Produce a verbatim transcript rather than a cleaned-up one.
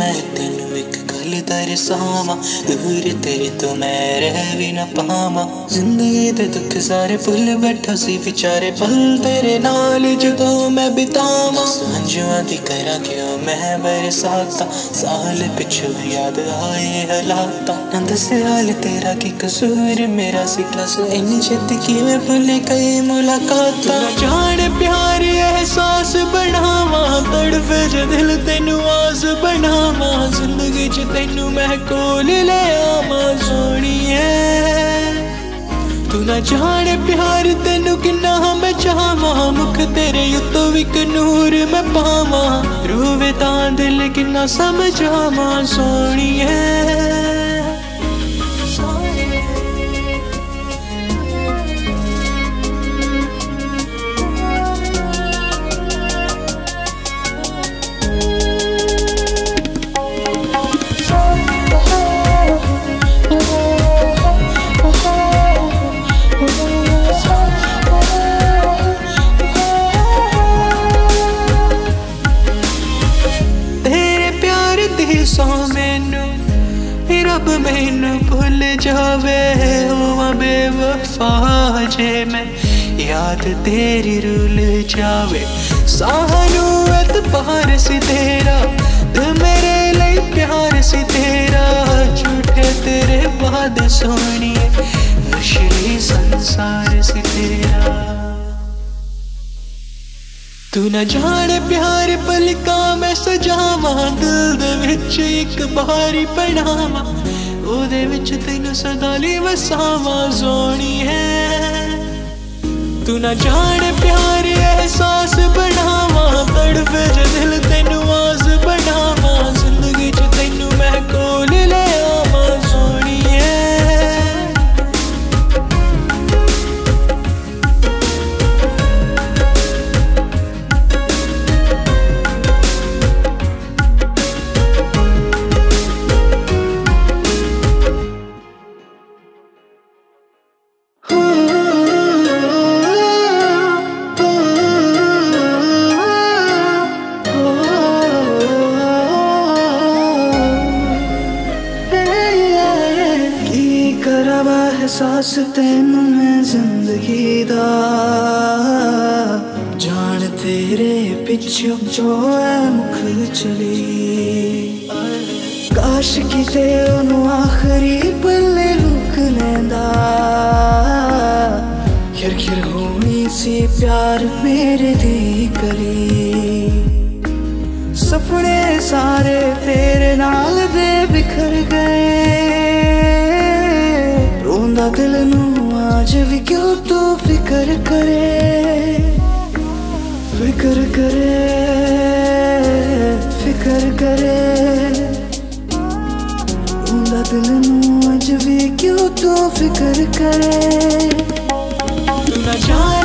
मैं तेनू एक गल दरसावां, दूर तेरे तो मैं रह भी न पावां। जिंदगी दे दुख सारे भुल बैठा सी विचारे पल तेरे नाल जदों मैं बितावां। सांझां दी करा क्यों मैं बरसाता, साल पिछू याद आए हालाता। ना दस हाल तेरा की कसूर मेरा सी, दस इन्नी छेती किवें भुले कई मुलाकातां। जान प्यार एहसास बनावां, तड़फे ज दिल तेनू आस बनावां। जिंदगी च तेनू मैं कोल ले आवां सोहणीए। तू ना जाने प्यार तेनू किन्ना मैं चाहवां, मुख तेरे उत्तों इक नूर मैं पावां। रोवे तां दिल किन्ना समझावां सोहणीए। सो मैनू रब मैनू भुल जावे, होवां बेवफा जे मैं याद तेरी रुल जावे। सानू एतबार सी तेरा, दिल मेरे लिए प्यार सी तेरा। झूठे तेरे बाद सोहणीए, असली संसार सी तेरा। तू ना जाने प्यार पलकां मैं सजावां, दिल दे विच इक बारी बनावां। ओदे विच तैनू सदा ली वसावां सोहणीए। तू ना जाने प्यार एहसास बनावां, तड़फे ज दिल तैनू आस बनावां। जिंदगी च तैनू मैं कोल ले आवां सोहणीए। एहसास तैनू मैं जिंदगी दा, जान तेरे पिछू जो है मुख चली। काश किते ओनू आखरी पल्ले रुक लैंदा, खिर खिर होनी सी प्यार मेरे दी करी। सपने सारे तेरे नाल दे बिखर गए, रोंदा दिल नू आज भी क्यों तू फिकर करे। फिकर करे फिकर करे, रोंदा दिल नू आज भी क्यों तू फिकर करे। तू ना जाने